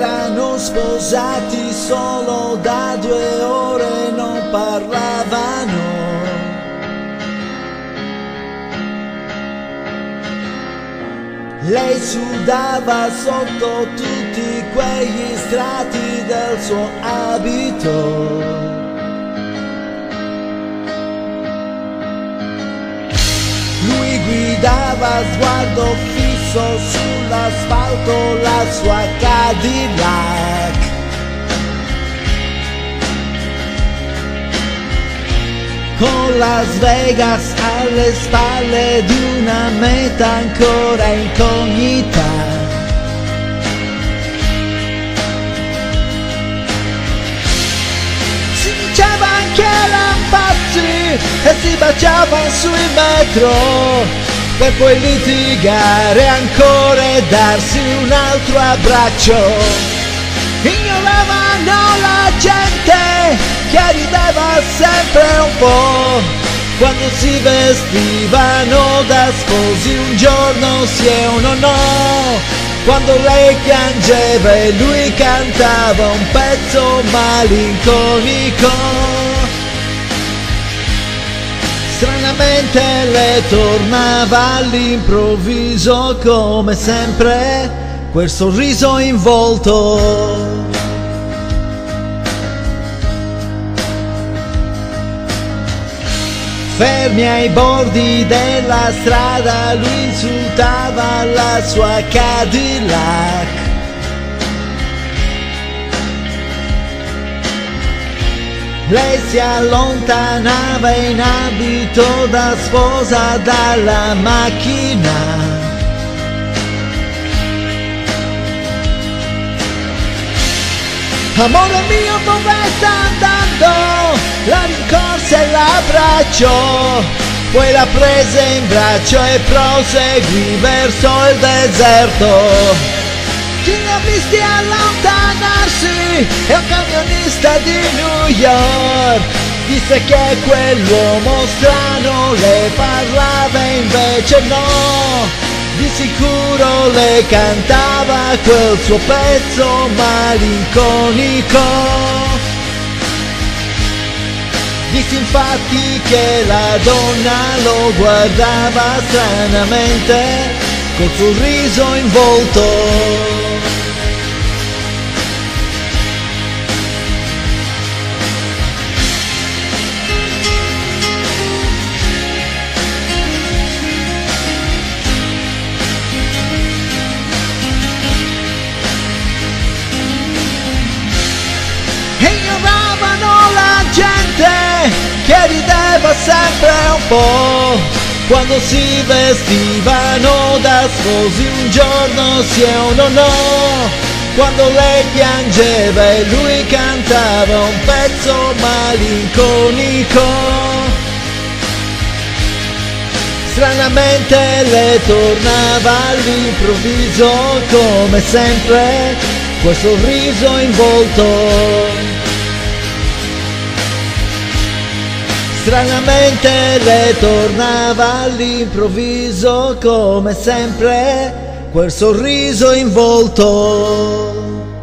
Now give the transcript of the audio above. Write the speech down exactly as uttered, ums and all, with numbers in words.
erano sposati solo da due ore, non parlavano. Lei sudava sotto tutti quegli strati del suo abito. Lui guidava a sguardo fisso sull'asfalto la sua Cadillac. Con Las Vegas alle spalle di una meta ancora incognita. Si diceva anche lampazzi e si baciavano sui metro, per poi litigare ancora e darsi un altro abbraccio. Ignoravano la gente che rideva sempre un po', quando si vestivano da sposi un giorno sì e uno no, quando lei piangeva e lui cantava un pezzo malinconico. Stranamente le tornava all'improvviso, come sempre, quel sorriso in volto. Fermi ai bordi della strada, lui insultava la sua Cadillac. Lei si allontanava in abito da sposa dalla macchina. Amore mio, dove sta andando? La rincorse e l'abbracciò, poi la prese in braccio e proseguì verso il deserto. Chi li ha visti allontanarsi è un camionista di New York. Disse che quell'uomo strano le parlava e invece no. Di sicuro le cantava quel suo pezzo malinconico. Disse infatti che la donna lo guardava stranamente col sorriso in volto. Ignoravano la gente che rideva sempre un po', quando si vestivano da sposi un giorno sì e uno no, quando lei piangeva e lui cantava un pezzo malinconico. Stranamente le tornava all'improvviso, come sempre, quel sorriso in volto. Stranamente le tornava all'improvviso, come sempre, quel sorriso in volto.